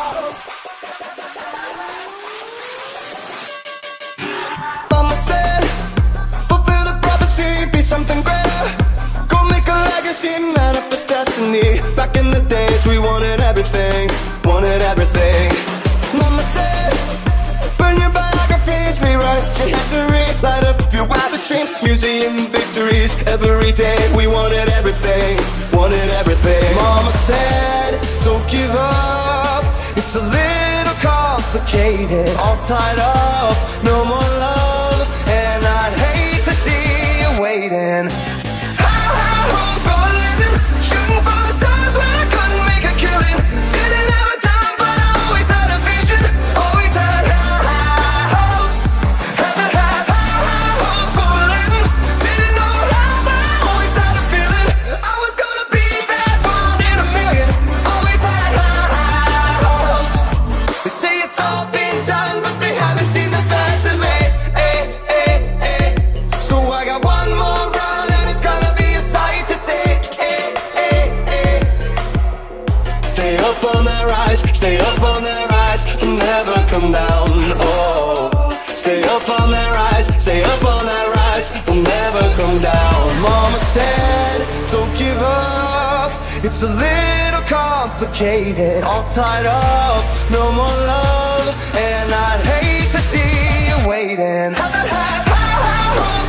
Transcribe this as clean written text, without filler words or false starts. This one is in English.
Mama said, fulfill the prophecy, be something greater, go make a legacy, manifest destiny. Back in the days we wanted everything, wanted everything. Mama said, burn your biographies, rewrite your history, light up your wildest dreams, museum victories. Every day we wanted everything, wanted everything. Mama said, don't give up, it's a little complicated, all tied up, no more love, and I'd hate to see you waiting. High hopes for a living, shooting for the stars when I couldn't make a killing. Didn't have a dime, but I always had a vision, always had high hopes. Had to have high hopes for a living. Didn't know how, but I always had a feeling I was gonna be that one in a million. Always had high hopes. They say it's all been done, but they haven't seen the best of me. So I got one more run, and it's gonna be a sight to see. Stay up on that rise, stay up on that rise, and never come down. Oh, stay up on that rise, stay up on that rise, and never come down. Mama said, don't give up, it's a little complicated, all tied up, no more love, and I'd hate to see you waiting. Have that high hopes